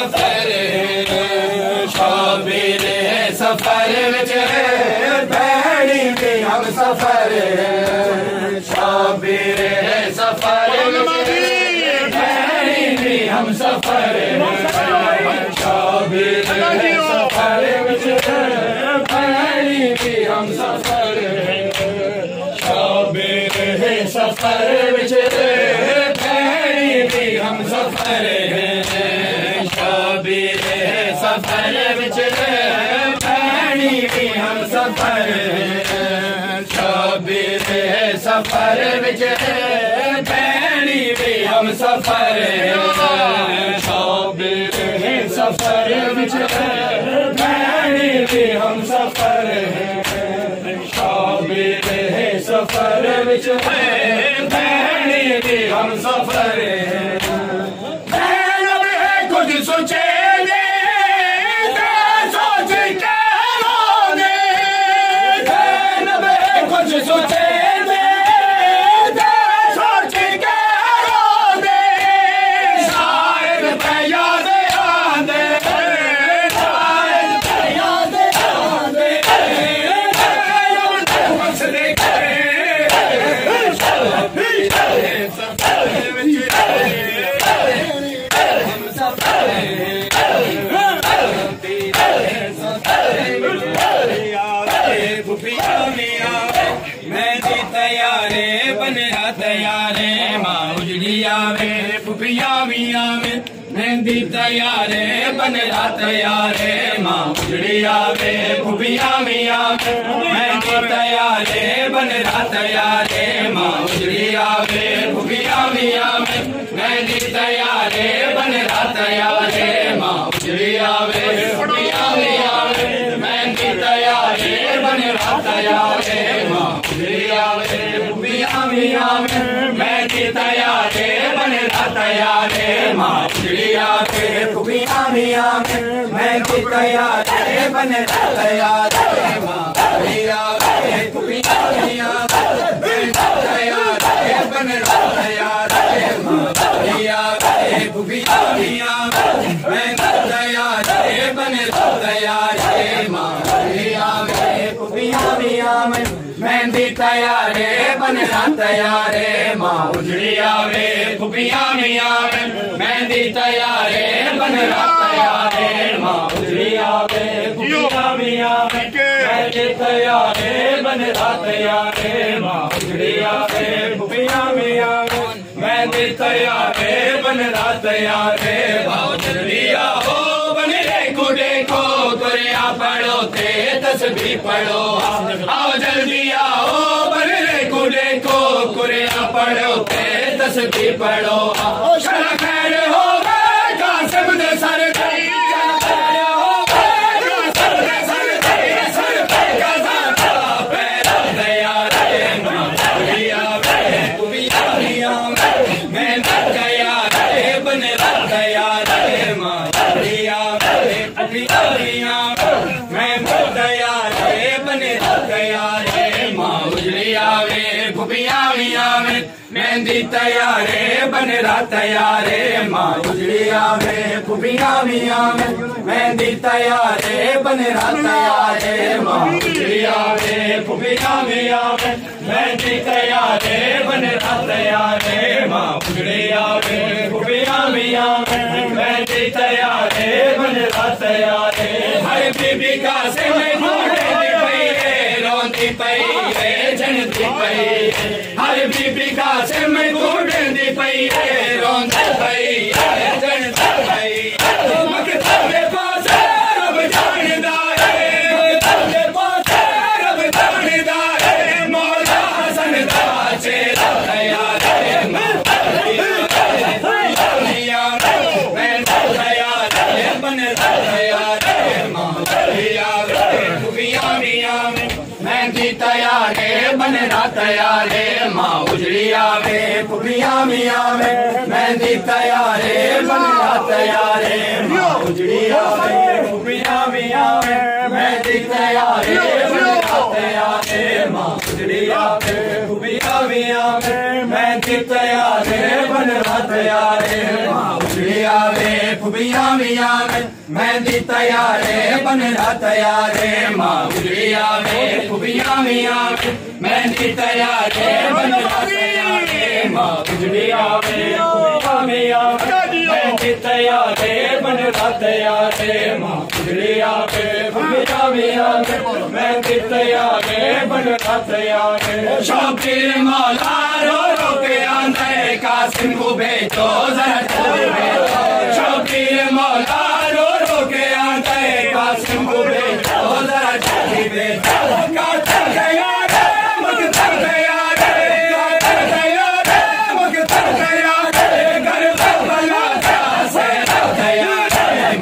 सफर शाबिर सफर विच भैणी भी हम सफर शाबिर सफर भैणी भी हम सफर शाबिर सफर विच भैणी भी हम सफर शाबिर सफर विच भैणी भी हम सफर शाबिर सफर विच भैणी भी हम सफर शाबिर सफर विच भैणी भी हम सफर शाबिर सफर विच भैणी भी हम सफर शाबिर सफर विच भैणी भी हम सफर भैन कुछ सोचे सोच के रोने भैन कुछ सोचे सोच के रोने शायद पे याद आंदे शायद पे याद आंदे मसले तैयारे बनरा तैयारे माँ उजड़ी आवे फुफिया भी आवे मेहंदी तैयारे बनरा तैयारे माँ उजड़ी आवे फुफिया भी आवे मेहंदी तैयारे बनरा तैयारे माँ उजड़ी आवे फुफिया भी आवे मेहंदी तैयारे बनरा तैयारे माँ उजड़ी आवे फुफिया भी आवे मेहंदी तैयारे बनरा तैयारे माँ उजड़ी आवे फुफिया भी आवे मेहंदी तैयारे बनरा तैयारे माँ उजड़ी आवे फुफिया भी आवे मेहंदी तैयारे बनरा तैयारे माँ उजड़ी आवे फुफिया भी आवे मेहंदी तैयारे बनरा तैयारे माँ उजड़ी आवे फुफिया भी आवे मेहंदी तैयारे बनरा तैयारे माँ उजड़ी आवे फुफिया भी आवे मेहंदी तैयारे बनरा तैयारे माँ उजड़ी आवे फुफिया भी आवे मेहंदी तैयारे बनरा तैयारे माँ उजड़ी आवे फुफिया भी आवे मेहंदी तैयारे बनरा तैयारे माँ उजड़ी आवे फुफिया भी आवे मेहंदी तैयारे बनरा तैयारे माँ उजड़ी आओ बनरे को देखो कुरिया पढ़ो ते तस्बीह पढ़ो आओ जल्दी आओ बनरे को देखो कुरिया पढ़ो ते तस्बीह पढ़ो शरा खैर हो गए कासिम दे सर मेहंदी तैयारे बनरा तैयारे माँ उजड़ी आवे फुफिया भी आवे मेहंदी तैयारे बनरा तैयारे माँ उजड़ी आवे फुफिया भी आवे मेहंदी तैयारे बनरा तैयारे माँ उजड़ी आवे फुफिया भी आवे मेहंदी तैयारे बनरा तैयारे हर बीबी का से रोंदी पई जनती पई हर बीबी का से मैं ढूंढती पई रोंदी पई जनती पई मकतबे पास रब जानदा है मकतबे पास रब जानदा है मौला हसन दा चेला तैयार है मैं तैयार बन तैयार मेहंदी तैयारे बनरा तैयारे माँ उजड़ी आवे फुफिया भी आवे मेहंदी तैयारे बनरा तैयारे माँ उजड़ी आवे फुफिया भी आवे मेहंदी तैयारे बनरा तैयारे माँ उजड़ी आवे फुफिया भी आवे मेहंदी तैयारे बनरा तैयारे माँ उजड़ी आवे फुफिया भी आवे मेहंदी तैयारे बन रात यारे माँ उजड़ी आवे फुफिया भी आवे मेहंदी तैयारे बन रात यारे माँ उजड़ी आवे फुफिया भी आवे मेहंदी तैयारे बन रात यारे माँ उजड़ी आवे फुफिया भी आवे मेहंदी तैयारे बन रात यारे शौकीर मौला रो रो के आंधे कासिम को भेजो जरा जल्दी भेजो शौकीर मौला रो रो के आंधे कासिम को भेजो जरा जल्दी भेजो कातर गया रे मकतर गया रे कातर गया रे मकतर गया रे घर बला से गया रे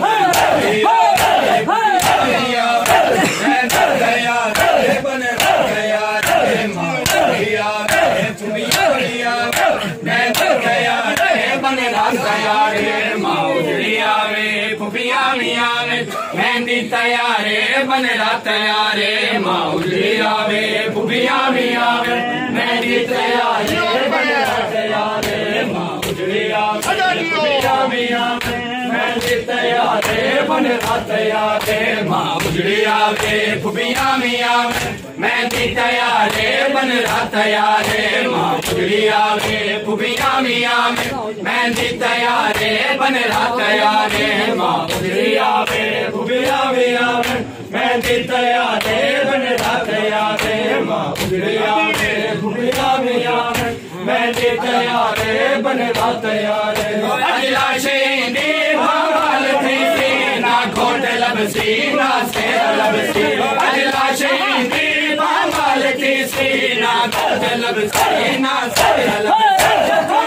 गया रे बन गया रे मारिया रे चुमिया मैं गया रे बन गया रे माँ उजड़ी आवे फुफिया भी आवे मेहंदी तैयारे बन रात यारे माँ उजड़ी आवे फुफिया भी आवे मेहंदी तैयारे बन रात यारे माँ उजड़ी आवे फुफिया भी आवे मेहंदी तैयारे बन रात यारे माँ उजड़ी आवे फुफिया भी आवे मेहंदी तैयारे बन रात यारे माँ उजड़ी आवे फुफिया भी आवे मेहंदी तैयारे बन रात यारे माँ उजड़ी आवे फुफिया भी आवे मेहंदी तैयारे बन रात यारे माँ उजड़ी आवे फुफिया भी आवे मेहंदी तैयारे बन रात यारे अजला शेंदी भावाल थी ना घोट लबसी ना शेर लबसी अजला शेंदी भावाल थी ना घोट लबसी ना शेर लबसी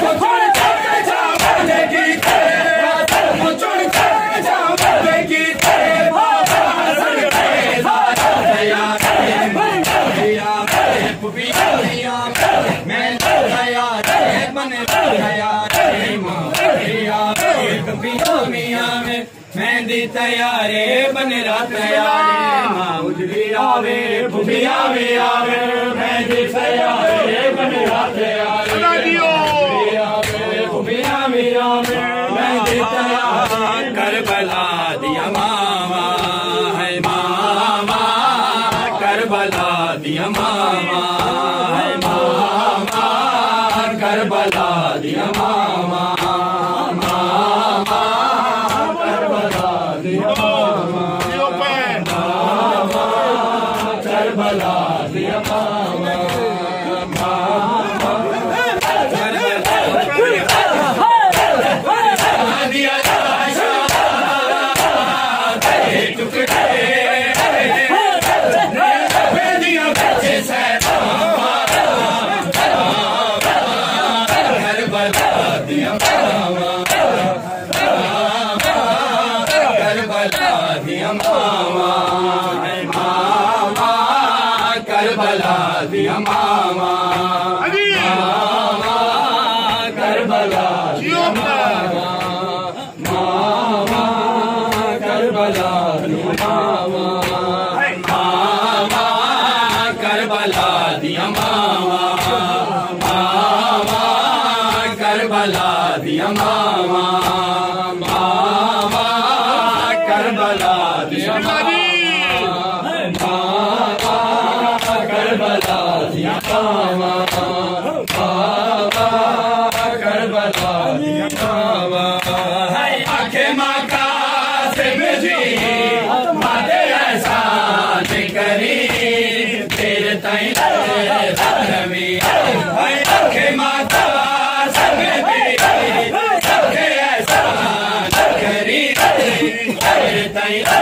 मेहंदी तैयारे बन रात यारे माँ उजड़ी आवे फुफिया भी आवे मेहंदी तैयारे बन रात यारे फुफिया भी आवे मेहंदी तैयारे करबला दिया मामा है मामा करबला दिया मामा है मामा करबला दिया मामा करबला दिया मामा करबला दिया मामा मामा करबला दिया मामा मामा करबला दिया मामा मामा करबला दिया मामा मामा करबला दिया करबला दिया मामा करबला दिया मामा आंखें माका से मुझे माते ऐसा करी तेरे ताई आंखें माता सब ऐसा करी तेरे ताई